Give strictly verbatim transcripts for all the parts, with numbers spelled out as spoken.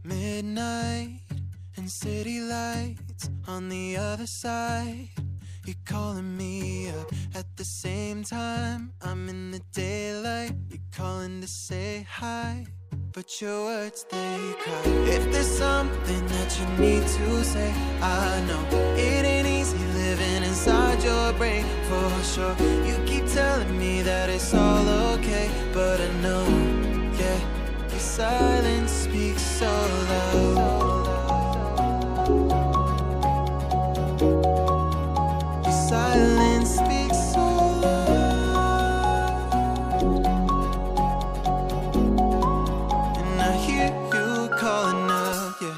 Midnight and city lights on the other side. You're calling me up at the same time. I'm in the daylight. You're calling to say hi, but your words, they cry. If there's something that you need to say, I know it ain't easy living inside your brain, for sure. You keep telling me that it's all okay, but I know, yeah, your silence speaks so loud. Your silence speaks so loud, and I hear you calling up, yeah.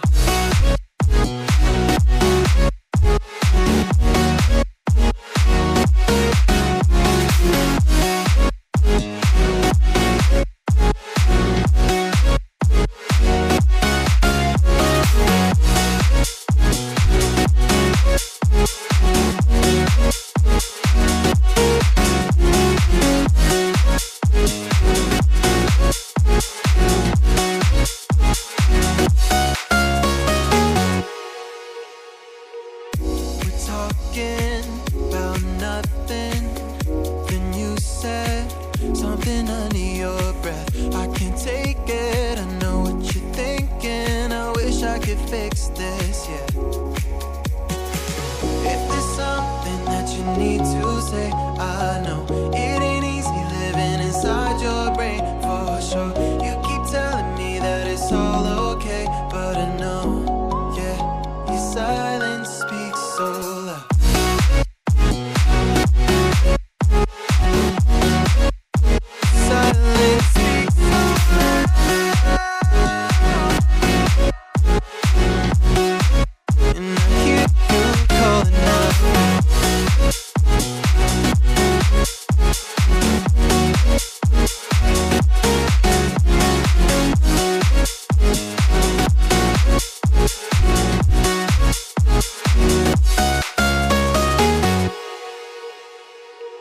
Talking about nothing, then you said something under your breath. I can't take it, I know what you're thinking. I wish I could fix this, yeah. If there's something that you need to say,